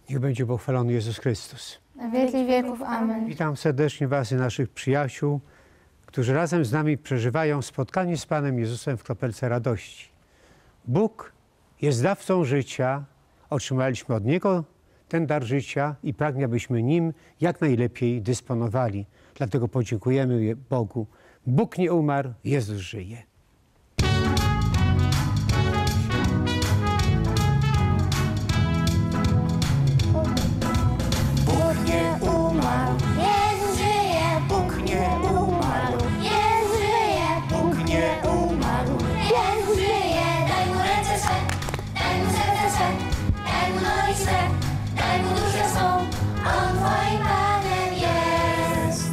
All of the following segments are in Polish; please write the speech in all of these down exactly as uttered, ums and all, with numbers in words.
Niech będzie pochwalony Jezus Chrystus. Na wieki wieków. Amen. Witam serdecznie Was i naszych przyjaciół, którzy razem z nami przeżywają spotkanie z Panem Jezusem w kropelce radości. Bóg jest dawcą życia, otrzymaliśmy od Niego ten dar życia i pragnie, abyśmy nim jak najlepiej dysponowali. Dlatego podziękujemy Bogu. Bóg nie umarł, Jezus żyje. Bóg nie umarł, Jezus żyje. Bóg nie umarł, Jezus żyje. Bóg nie umarł, Jezus żyje. Daj mu ręce swe, daj mu serce swe, daj mu nogi swe, daj mu duszę swą. On twoim Panem jest.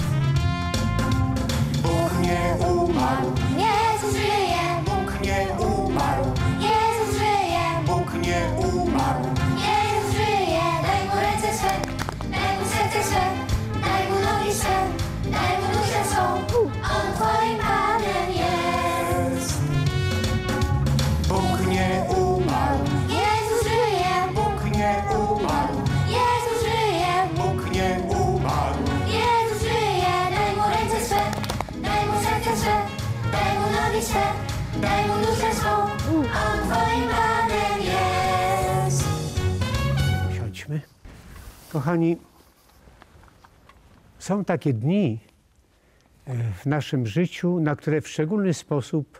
Bóg nie umarł, Jezus żyje. Bóg nie umarł, Jezus żyje. Bóg nie umarł, Jezus żyje. Daj mu ręce swe, daj mu serce swe, daj mu nogi swe, daj mu duszę swą. On twoim Panem jest. Bóg nie umarł, Jezus żyje. Bóg nie umarł, Jezus żyje. Bóg nie umarł, Jezus żyje. Daj mu ręce swe, daj mu serce swe, daj mu nogi swe, daj mu duszę swą. On twoim Panem jest. Siądźmy. Kochani, są takie dni w naszym życiu, na które w szczególny sposób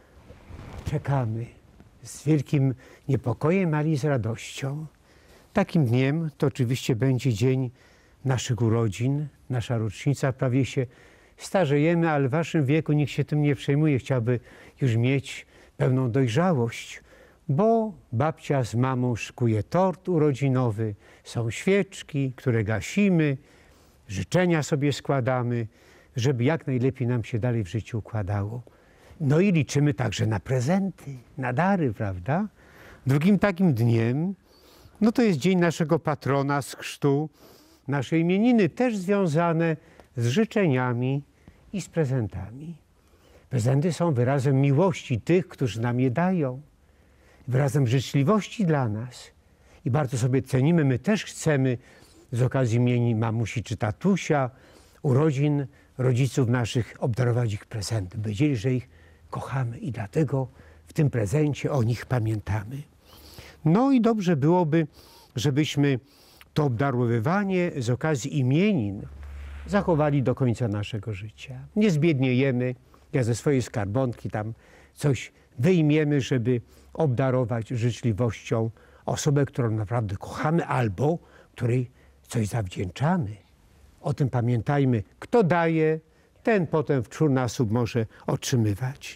czekamy z wielkim niepokojem, ale i z radością. Takim dniem to oczywiście będzie dzień naszych urodzin, nasza rocznica. Prawie się starzejemy, ale w waszym wieku nikt się tym nie przejmuje. Chciałby już mieć pełną dojrzałość, bo babcia z mamą szykuje tort urodzinowy, są świeczki, które gasimy, życzenia sobie składamy, żeby jak najlepiej nam się dalej w życiu układało. No i liczymy także na prezenty, na dary, prawda? Drugim takim dniem, no to jest dzień naszego patrona z chrztu, nasze imieniny, też związane z życzeniami i z prezentami. Prezenty są wyrazem miłości tych, którzy nam je dają, wyrazem życzliwości dla nas. I bardzo sobie cenimy, my też chcemy z okazji imienin mamusi czy tatusia, urodzin rodziców naszych obdarować ich prezentem. Wiedzieli, że ich kochamy i dlatego w tym prezencie o nich pamiętamy. No i dobrze byłoby, żebyśmy to obdarowywanie z okazji imienin zachowali do końca naszego życia. Nie zbiedniejemy, ja ze swojej skarbonki tam coś wyjmiemy, żeby obdarować życzliwością osobę, którą naprawdę kochamy albo której coś zawdzięczamy. O tym pamiętajmy. Kto daje, ten potem wczór nasób może otrzymywać.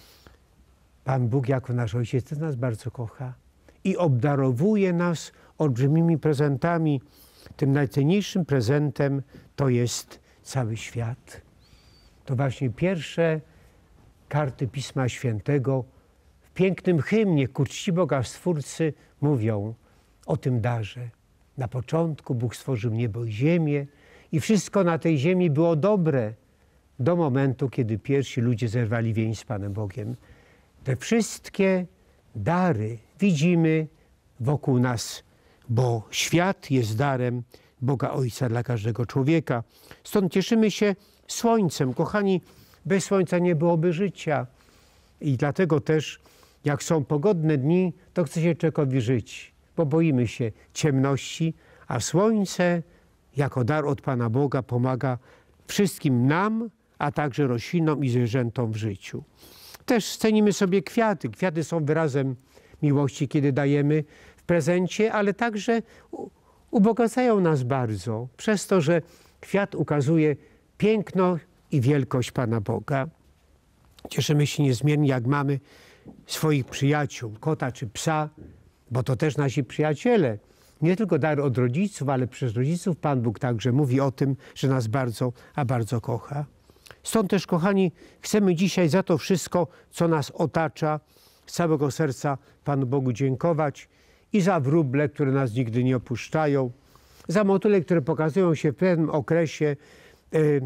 Pan Bóg jako nasz Ojciec nas bardzo kocha i obdarowuje nas olbrzymimi prezentami. Tym najcenniejszym prezentem to jest cały świat. To właśnie pierwsze karty Pisma Świętego w pięknym hymnie ku czci Boga Stwórcy mówią o tym darze. Na początku Bóg stworzył niebo i ziemię i wszystko na tej ziemi było dobre do momentu, kiedy pierwsi ludzie zerwali więź z Panem Bogiem. Te wszystkie dary widzimy wokół nas, bo świat jest darem Boga Ojca dla każdego człowieka. Stąd cieszymy się słońcem. Kochani, bez słońca nie byłoby życia. I dlatego też, jak są pogodne dni, to chce się człowiekowi żyć, bo boimy się ciemności, a słońce jako dar od Pana Boga pomaga wszystkim nam, a także roślinom i zwierzętom w życiu. Też cenimy sobie kwiaty. Kwiaty są wyrazem miłości, kiedy dajemy w prezencie, ale także ubogacają nas bardzo przez to, że kwiat ukazuje piękno i wielkość Pana Boga. Cieszymy się niezmiernie, jak mamy swoich przyjaciół, kota czy psa, bo to też nasi przyjaciele. Nie tylko dar od rodziców, ale przez rodziców Pan Bóg także mówi o tym, że nas bardzo, a bardzo kocha. Stąd też, kochani, chcemy dzisiaj za to wszystko, co nas otacza, z całego serca Panu Bogu dziękować i za wróble, które nas nigdy nie opuszczają, za motyle, które pokazują się w pewnym okresie y,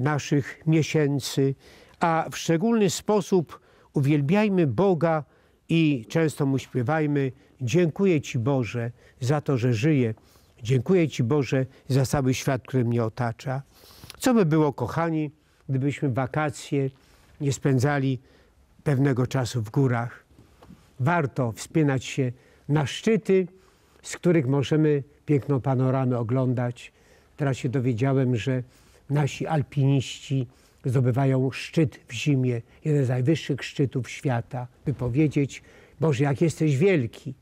naszych miesięcy, a w szczególny sposób uwielbiajmy Boga i często mu śpiewajmy: dziękuję Ci, Boże, za to, że żyję. Dziękuję Ci, Boże, za cały świat, który mnie otacza. Co by było, kochani, gdybyśmy wakacje nie spędzali pewnego czasu w górach? Warto wspinać się na szczyty, z których możemy piękną panoramę oglądać. Teraz się dowiedziałem, że nasi alpiniści zdobywają szczyt w zimie, jeden z najwyższych szczytów świata, by powiedzieć: Boże, jak jesteś wielki.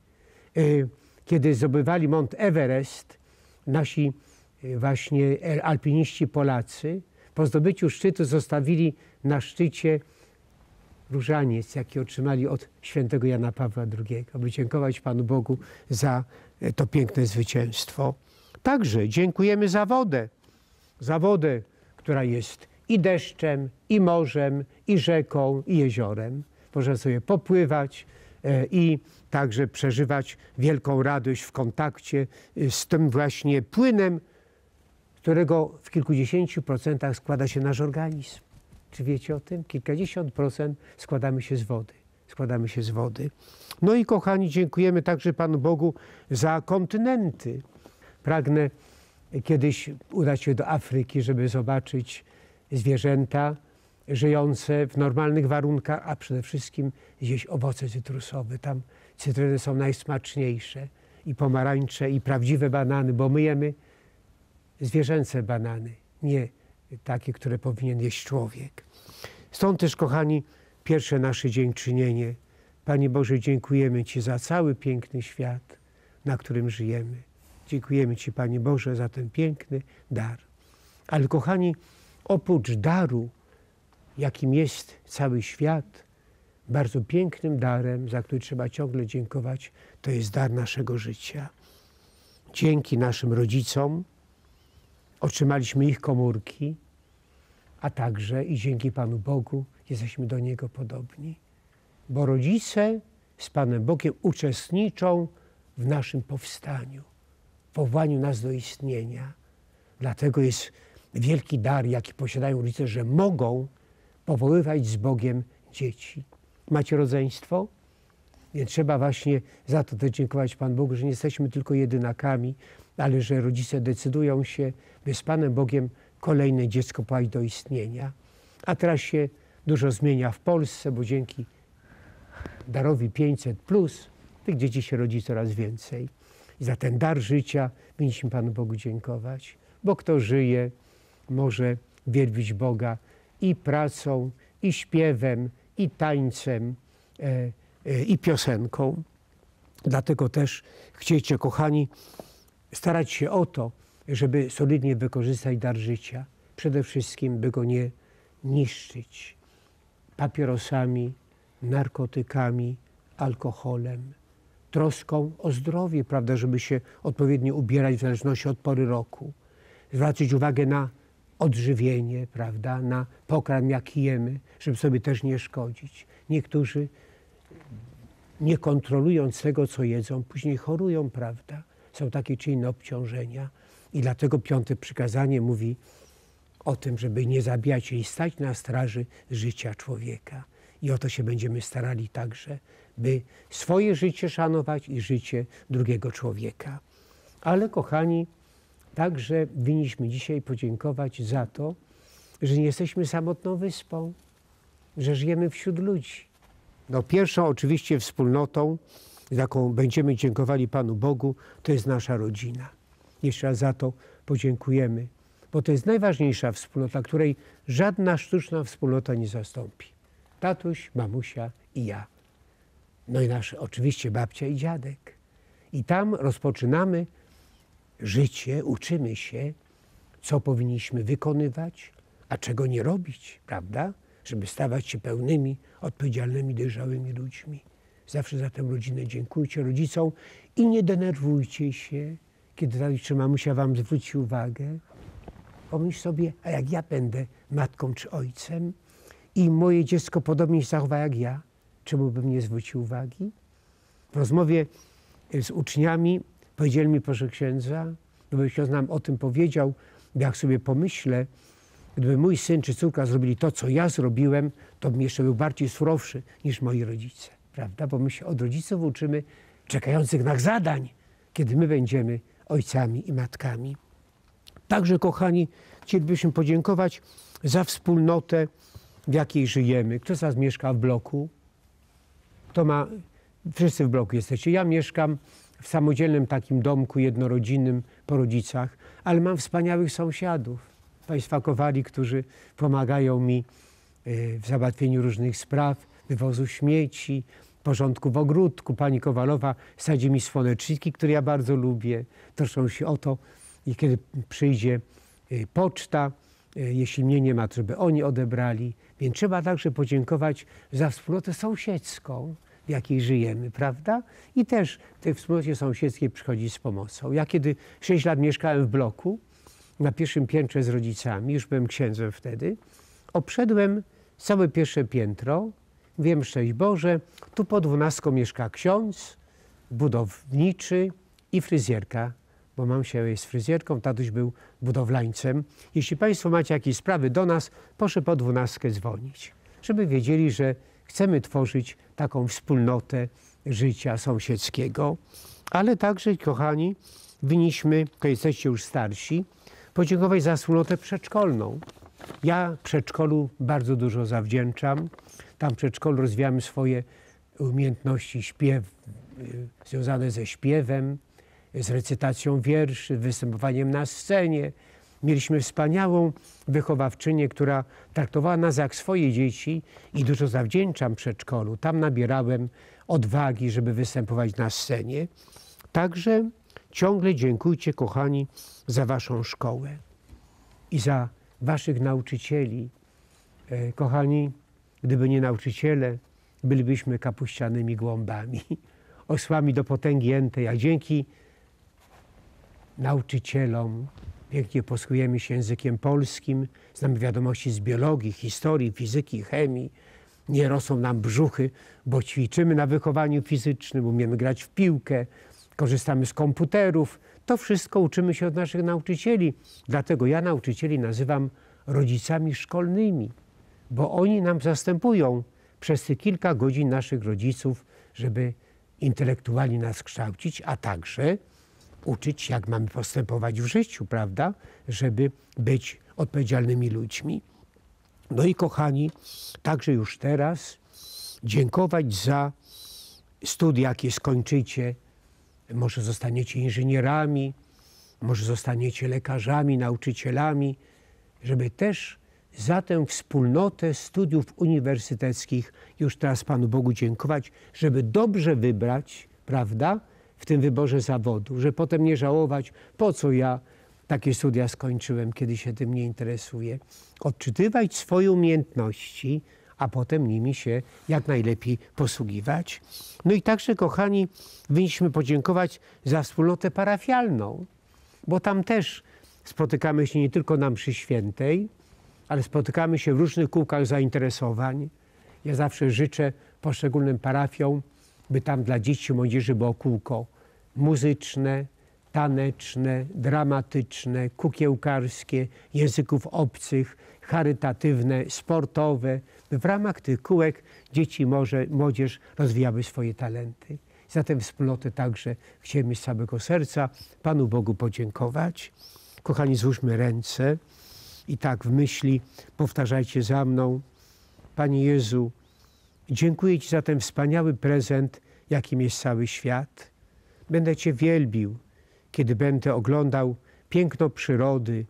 Kiedy zdobywali Mount Everest, nasi właśnie alpiniści Polacy po zdobyciu szczytu zostawili na szczycie różaniec, jaki otrzymali od świętego Jana Pawła drugiego, aby dziękować Panu Bogu za to piękne zwycięstwo. Także dziękujemy za wodę, za wodę, która jest i deszczem, i morzem, i rzeką, i jeziorem. Można sobie popływać i także przeżywać wielką radość w kontakcie z tym właśnie płynem, którego w kilkudziesięciu procentach składa się nasz organizm. Czy wiecie o tym? Kilkadziesiąt procent składamy się z wody. Składamy się z wody. No i kochani, dziękujemy także Panu Bogu za kontynenty. Pragnę kiedyś udać się do Afryki, żeby zobaczyć zwierzęta żyjące w normalnych warunkach, a przede wszystkim zjeść owoce cytrusowe. Tam cytryny są najsmaczniejsze, i pomarańcze, i prawdziwe banany, bo my jemy zwierzęce banany, nie takie, które powinien jeść człowiek. Stąd też, kochani, pierwsze nasze dziękczynienie. Panie Boże, dziękujemy Ci za cały piękny świat, na którym żyjemy. Dziękujemy Ci, Panie Boże, za ten piękny dar. Ale kochani, oprócz daru, jakim jest cały świat, bardzo pięknym darem, za który trzeba ciągle dziękować, to jest dar naszego życia. Dzięki naszym rodzicom otrzymaliśmy ich komórki, a także i dzięki Panu Bogu jesteśmy do Niego podobni. Bo rodzice z Panem Bogiem uczestniczą w naszym powstaniu, w powołaniu nas do istnienia. Dlatego jest wielki dar, jaki posiadają rodzice, że mogą powoływać z Bogiem dzieci. Macie rodzeństwo? Więc trzeba właśnie za to też dziękować Panu Bogu, że nie jesteśmy tylko jedynakami, ale że rodzice decydują się, by z Panem Bogiem kolejne dziecko powołać do istnienia. A teraz się dużo zmienia w Polsce, bo dzięki darowi pięćset plus tych dzieci się rodzi coraz więcej. I za ten dar życia powinniśmy Panu Bogu dziękować, bo kto żyje, może wielbić Boga i pracą, i śpiewem, i tańcem, e, e, i piosenką. Dlatego też chciejcie, kochani, starać się o to, żeby solidnie wykorzystać dar życia. Przede wszystkim, by go nie niszczyć papierosami, narkotykami, alkoholem, troską o zdrowie, prawda, żeby się odpowiednio ubierać w zależności od pory roku. Zwracać uwagę na odżywienie, prawda, na pokarm, jaki jemy, żeby sobie też nie szkodzić. Niektórzy, nie kontrolując tego, co jedzą, później chorują, prawda. Są takie czy inne obciążenia i dlatego piąte przykazanie mówi o tym, żeby nie zabijać i stać na straży życia człowieka. I o to się będziemy starali także, by swoje życie szanować i życie drugiego człowieka. Ale kochani, także winniśmy dzisiaj podziękować za to, że nie jesteśmy samotną wyspą, że żyjemy wśród ludzi. No, pierwszą oczywiście wspólnotą, z jaką będziemy dziękowali Panu Bogu, to jest nasza rodzina. Jeszcze raz za to podziękujemy, bo to jest najważniejsza wspólnota, której żadna sztuczna wspólnota nie zastąpi. Tatuś, mamusia i ja. No i nasze oczywiście babcia i dziadek. I tam rozpoczynamy życie, uczymy się, co powinniśmy wykonywać, a czego nie robić, prawda? Żeby stawać się pełnymi, odpowiedzialnymi, dojrzałymi ludźmi. Zawsze za tę rodzinę dziękujcie rodzicom i nie denerwujcie się, kiedy tatuś czy mamusia wam zwróci uwagę. Pomyśl sobie, a jak ja będę matką czy ojcem i moje dziecko podobnie się zachowa jak ja, czemu bym nie zwrócił uwagi? W rozmowie z uczniami powiedzieli mi, proszę księdza, gdyby ksiądz nam o tym powiedział, jak sobie pomyślę, gdyby mój syn czy córka zrobili to, co ja zrobiłem, to bym jeszcze był bardziej surowszy niż moi rodzice. prawda? Bo my się od rodziców uczymy czekających nas zadań, kiedy my będziemy ojcami i matkami. Także, kochani, chcielibyśmy podziękować za wspólnotę, w jakiej żyjemy. Kto z was mieszka w bloku? To ma... Wszyscy w bloku jesteście. Ja mieszkam w samodzielnym takim domku jednorodzinnym po rodzicach, ale mam wspaniałych sąsiadów. Państwa Kowali, którzy pomagają mi w załatwieniu różnych spraw, wywozu śmieci, porządku w ogródku. Pani Kowalowa sadzi mi słoneczniki, które ja bardzo lubię. Troszczą się o to, i kiedy przyjdzie poczta, jeśli mnie nie ma, to żeby oni odebrali. Więc trzeba także podziękować za wspólnotę sąsiedzką, w jakiej żyjemy, prawda? I też tej wspólnocie sąsiedzkiej przychodzi z pomocą. Ja kiedy sześć lat mieszkałem w bloku, na pierwszym piętrze z rodzicami, już byłem księdzem wtedy, obszedłem całe pierwsze piętro. Wiem, szczęść Boże, tu pod dwunastką mieszka ksiądz, budowniczy i fryzjerka, bo mamcia jest fryzjerką, tatuś był budowlańcem. Jeśli państwo macie jakieś sprawy do nas, proszę po dwunastkę dzwonić, żeby wiedzieli, że chcemy tworzyć taką wspólnotę życia sąsiedzkiego. Ale także, kochani, winniśmy, to jesteście już starsi, podziękować za wspólnotę przedszkolną. Ja przedszkolu bardzo dużo zawdzięczam. Tam w przedszkolu rozwijamy swoje umiejętności śpiew, związane ze śpiewem, z recytacją wierszy, występowaniem na scenie. Mieliśmy wspaniałą wychowawczynię, która traktowała nas jak swoje dzieci i dużo zawdzięczam przedszkolu. Tam nabierałem odwagi, żeby występować na scenie. Także ciągle dziękujcie, kochani, za waszą szkołę i za waszych nauczycieli. E, kochani, gdyby nie nauczyciele, bylibyśmy kapuścianymi głąbami, osłami do potęgi entej, a dzięki nauczycielom pięknie posługujemy się językiem polskim, znamy wiadomości z biologii, historii, fizyki, chemii. Nie rosną nam brzuchy, bo ćwiczymy na wychowaniu fizycznym, umiemy grać w piłkę, korzystamy z komputerów. To wszystko uczymy się od naszych nauczycieli. Dlatego ja nauczycieli nazywam rodzicami szkolnymi, bo oni nam zastępują przez te kilka godzin naszych rodziców, żeby intelektualnie nas kształcić, a także uczyć, jak mamy postępować w życiu, prawda? Żeby być odpowiedzialnymi ludźmi. No i kochani, także już teraz dziękować za studia, jakie skończycie. Może zostaniecie inżynierami, może zostaniecie lekarzami, nauczycielami, żeby też za tę wspólnotę studiów uniwersyteckich już teraz Panu Bogu dziękować, żeby dobrze wybrać, prawda, w tym wyborze zawodu, że potem nie żałować, po co ja takie studia skończyłem, kiedy się tym nie interesuję. Odczytywać swoje umiejętności, a potem nimi się jak najlepiej posługiwać. No i także, kochani, winniśmy podziękować za wspólnotę parafialną, bo tam też spotykamy się nie tylko na mszy świętej, ale spotykamy się w różnych kółkach zainteresowań. Ja zawsze życzę poszczególnym parafiom, by tam dla dzieci i młodzieży było kółko muzyczne, taneczne, dramatyczne, kukiełkarskie, języków obcych, charytatywne, sportowe, by w ramach tych kółek dzieci i młodzież rozwijały swoje talenty. Za tę wspólnotę także chcemy z całego serca Panu Bogu podziękować. Kochani, złóżmy ręce i tak w myśli powtarzajcie za mną. Panie Jezu, dziękuję Ci za ten wspaniały prezent, jakim jest cały świat. Będę Cię wielbił, kiedy będę oglądał piękno przyrody.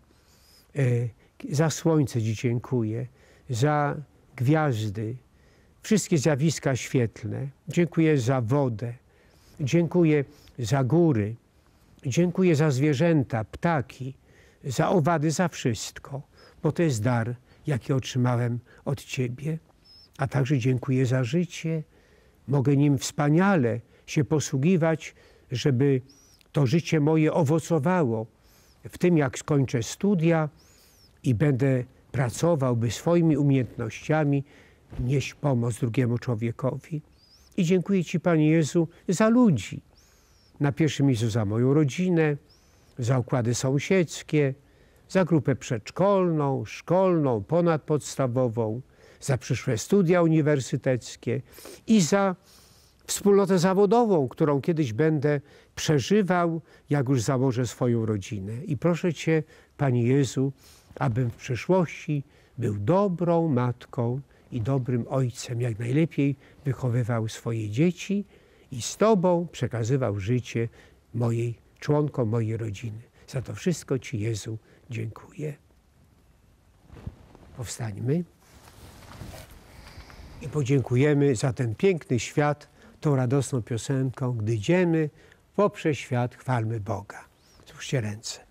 Za słońce Ci dziękuję, za gwiazdy, wszystkie zjawiska świetlne. Dziękuję za wodę, dziękuję za góry, dziękuję za zwierzęta, ptaki, za owady, za wszystko, bo to jest dar, jaki otrzymałem od Ciebie. A także dziękuję za życie. Mogę nim wspaniale się posługiwać, żeby to życie moje owocowało w tym, jak skończę studia i będę pracował, by swoimi umiejętnościami nieść pomoc drugiemu człowiekowi. I dziękuję Ci, Panie Jezu, za ludzi. Na pierwszym miejscu za moją rodzinę, za układy sąsiedzkie, za grupę przedszkolną, szkolną, ponadpodstawową, za przyszłe studia uniwersyteckie i za wspólnotę zawodową, którą kiedyś będę przeżywał, jak już założę swoją rodzinę. I proszę Cię, Panie Jezu, abym w przyszłości był dobrą matką i dobrym ojcem, jak najlepiej wychowywał swoje dzieci i z Tobą przekazywał życie mojej, członkom mojej rodziny. Za to wszystko Ci, Jezu, dziękuję. Powstańmy i podziękujemy za ten piękny świat, tą radosną piosenką. Gdy idziemy poprzez świat, chwalmy Boga. Złóżcie ręce.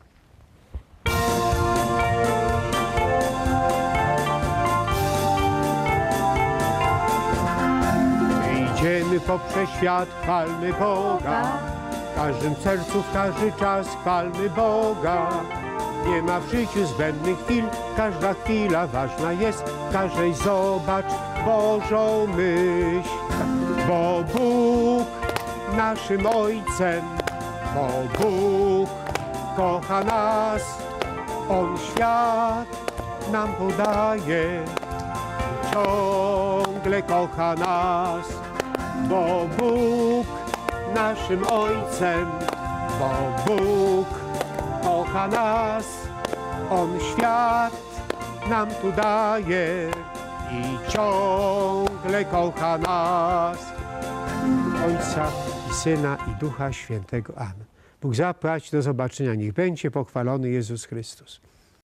Gdy idziemy poprzez świat, chwalmy Boga. W każdym sercu, w każdy czas chwalmy Boga. Nie ma w życiu zbędnych chwil, każda chwila ważna jest. W każdej zobacz Bożą myśl. Bo Bóg naszym Ojcem, bo Bóg kocha nas. On świat nam podaje, ciągle kocha nas. Bo Bóg naszym Ojcem, bo Bóg kocha nas. On świat nam tu daje i ciągle kocha nas. Ojca i Syna i Ducha Świętego. Amen. Bóg zapłać. Do zobaczenia. Niech będzie pochwalony Jezus Chrystus.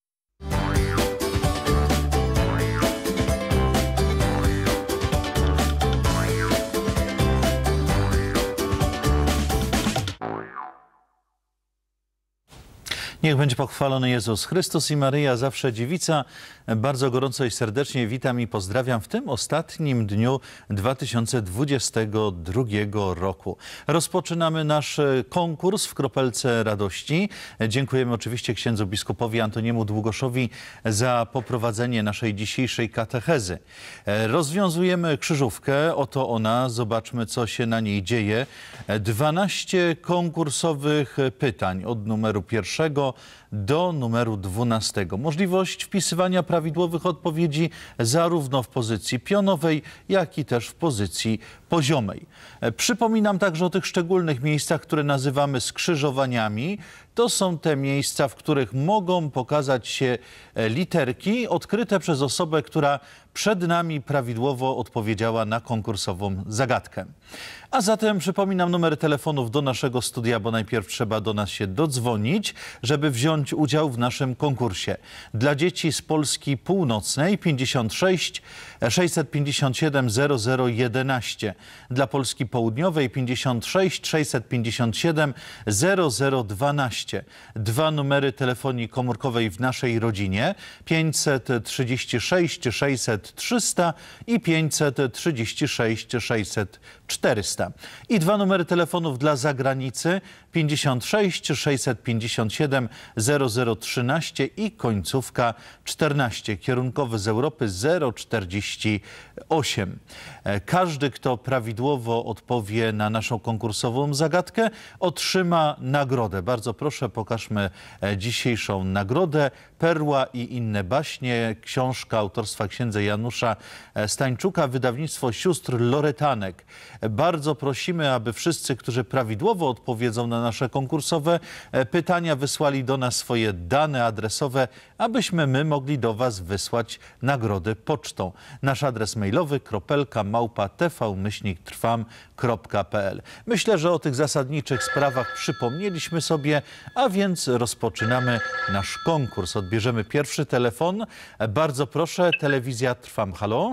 Niech będzie pochwalony Jezus Chrystus i Maryja, zawsze dziewica. Bardzo gorąco i serdecznie witam i pozdrawiam w tym ostatnim dniu dwa tysiące dwudziestego drugiego roku. Rozpoczynamy nasz konkurs w Kropelce Radości. Dziękujemy oczywiście księdzu biskupowi Antoniemu Długoszowi za poprowadzenie naszej dzisiejszej katechezy. Rozwiązujemy krzyżówkę, oto ona, zobaczmy co się na niej dzieje. dwanaście konkursowych pytań od numeru pierwszego do numeru dwunastego. Możliwość wpisywania prawidłowych odpowiedzi zarówno w pozycji pionowej, jak i też w pozycji poziomej. Przypominam także o tych szczególnych miejscach, które nazywamy skrzyżowaniami. To są te miejsca, w których mogą pokazać się literki odkryte przez osobę, która przed nami prawidłowo odpowiedziała na konkursową zagadkę. A zatem przypominam numer telefonów do naszego studia, bo najpierw trzeba do nas się dodzwonić, żeby wziąć udział w naszym konkursie. Dla dzieci z Polski Północnej pięćdziesiąt sześć sześćset pięćdziesiąt siedem zero zero jedenaście. Dla Polski Południowej pięćdziesiąt sześć sześćset pięćdziesiąt siedem zero zero dwanaście. Dwa numery telefonii komórkowej w naszej rodzinie pięćset trzydzieści sześć sześćset trzysta i pięćset trzydzieści sześć sześćset czterysta. I dwa numery telefonów dla zagranicy pięćdziesiąt sześć sześćset pięćdziesiąt siedem zero zero trzynaście i końcówka czternaście. Kierunkowy z Europy zero czterdzieści osiem. Każdy, kto prawidłowo odpowie na naszą konkursową zagadkę, otrzyma nagrodę. Bardzo proszę, pokażmy dzisiejszą nagrodę. Perła i inne baśnie, książka autorstwa księdza Janusza Stańczuka, wydawnictwo sióstr Loretanek. Bardzo prosimy, aby wszyscy, którzy prawidłowo odpowiedzą na nasze konkursowe pytania, wysłali do nas swoje dane adresowe, abyśmy my mogli do Was wysłać nagrody pocztą. Nasz adres mailowy kropelka małpa tv myślnik trwam kropka pl. Myślę, że o tych zasadniczych sprawach przypomnieliśmy sobie, a więc rozpoczynamy nasz konkurs. Odbierzemy pierwszy telefon. Bardzo proszę, telewizja Trwam. Halo?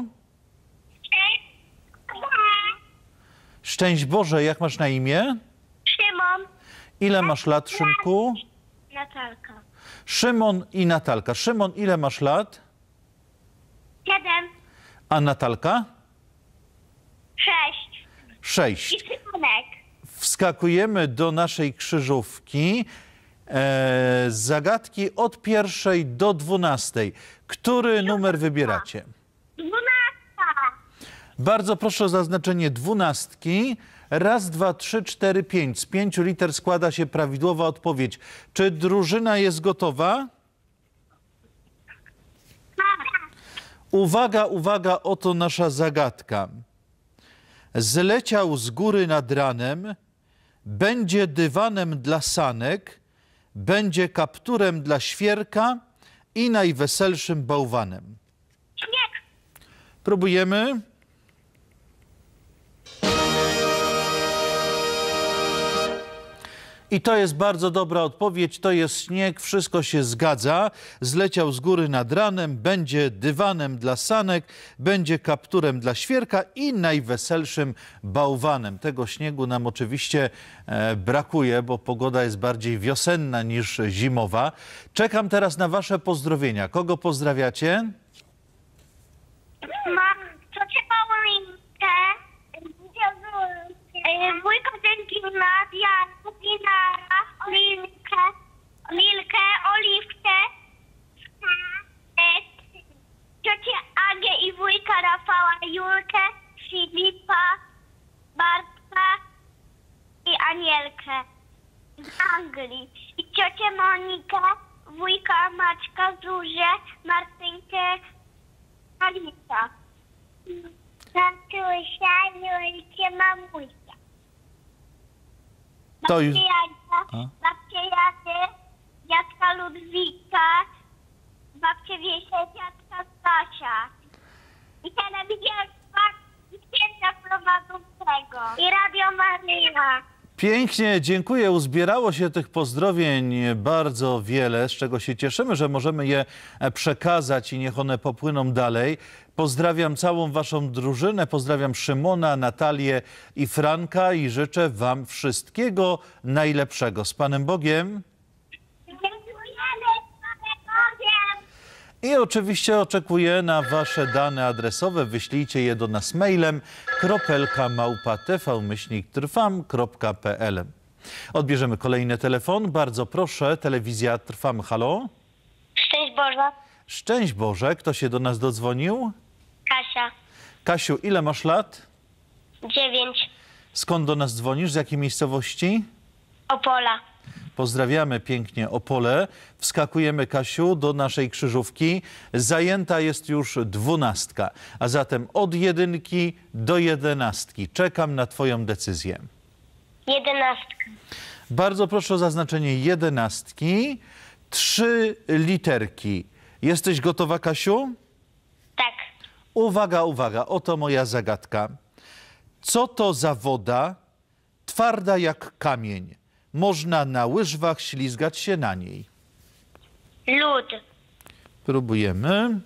Szczęść Boże, jak masz na imię? Szymon. Ile masz lat, Szymku? Natalka. Szymon i Natalka. Szymon, ile masz lat? Siedem. A Natalka? Sześć. I Sześć. Szymonek. Wskakujemy do naszej krzyżówki. E, zagadki od pierwszej do dwunastej. Który numer wybieracie? Dwunasta. Bardzo proszę o zaznaczenie dwunastki. Raz, dwa, trzy, cztery, pięć. Z pięciu liter składa się prawidłowa odpowiedź. Czy drużyna jest gotowa? Uwaga, uwaga, oto nasza zagadka. zleciał z góry nad ranem, będzie dywanem dla sanek, będzie kapturem dla świerka i najweselszym bałwanem. Śnieg. Próbujemy. I to jest bardzo dobra odpowiedź, to jest śnieg, wszystko się zgadza. Zleciał z góry nad ranem, będzie dywanem dla sanek, będzie kapturem dla świerka i najweselszym bałwanem. Tego śniegu nam oczywiście e, brakuje, bo pogoda jest bardziej wiosenna niż zimowa. Czekam teraz na wasze pozdrowienia. Kogo pozdrawiacie? Mam ciocię Paulinkę, wujka Dziękina, Dianę, Dinara, Lilkę, Lilkę, Oliwkę, ciocię Agę i wujka Rafała, Julkę, Filipa, Bartka i Anielkę z Anglii. I ciocię Monikę, wujka Maćka, Zuzię, Martynkę, Alisa. Tatusia, Julcie, mamusia. To już- Babcie Jadzia, babcie Jady, dziadka Ludwika, babcie Wiesia, dziadka Stasia. I telewizja i księdza prowadzącego. I Radio Maryja. Pięknie, dziękuję. Uzbierało się tych pozdrowień bardzo wiele, z czego się cieszymy, że możemy je przekazać i niech one popłyną dalej. Pozdrawiam całą waszą drużynę, pozdrawiam Szymona, Natalię i Franka i życzę wam wszystkiego najlepszego. Z Panem Bogiem. Dziękujemy, Panie Boże. I oczywiście oczekuję na wasze dane adresowe. Wyślijcie je do nas mailem kropelka małpa tv myślnik trwam kropka pl. Odbierzemy kolejny telefon. Bardzo proszę, telewizja Trwam. Halo? Szczęść Boże. Szczęść Boże. Kto się do nas dodzwonił? Kasia. Kasiu, ile masz lat? Dziewięć. Skąd do nas dzwonisz? Z jakiej miejscowości? Opola. Pozdrawiamy pięknie Opole. Wskakujemy, Kasiu, do naszej krzyżówki. Zajęta jest już dwunastka, a zatem od jedynki do jedenastki. Czekam na twoją decyzję. Jedenastka. Bardzo proszę o zaznaczenie jedenastki. Trzy literki. Jesteś gotowa, Kasiu? Tak. Uwaga, uwaga, oto moja zagadka. Co to za woda, twarda jak kamień? Można na łyżwach ślizgać się na niej. Lód. Próbujemy.